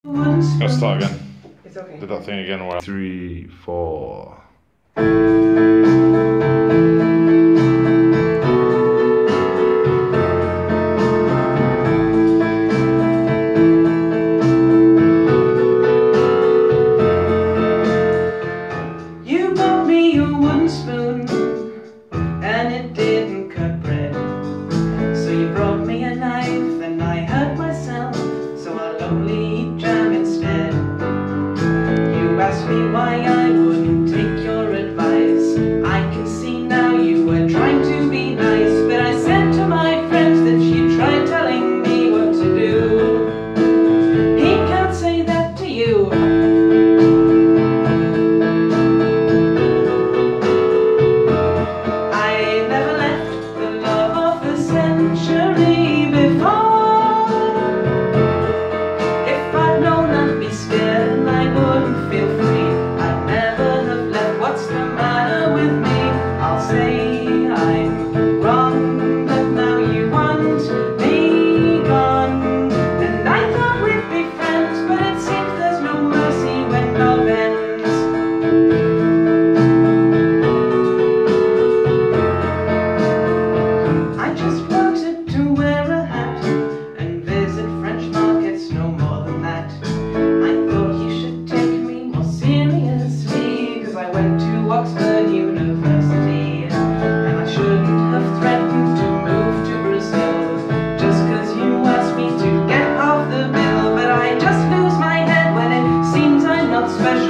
Let's start again. It's okay. Did that thing again where 3, 4. You bought me a wooden spoon and it didn't cut bread. So you brought me a knife and I hurt myself, so I'll only eat jam instead. You asked me why I wouldn't take your advice. I can see now you were trying to be nice, but I said to my friends that she tried telling me what to do. He can't say that to you. I never left the love of the century before. If I'd known I'd be scared and I wouldn't feel free, I'd never have left. What's the matter with me? I'll say I'm wrong, but now you want me gone. And I thought we'd be friends, but it seems there's no mercy when love ends. I just wanted to wear a hat and visit French markets, no more than that. I thought you should take me more seriously, 'cause I went to Oxford University, and I shouldn't have threatened to move to Brazil just 'cause you asked me to get off the bill. But I just lose my head when it seems I'm not special.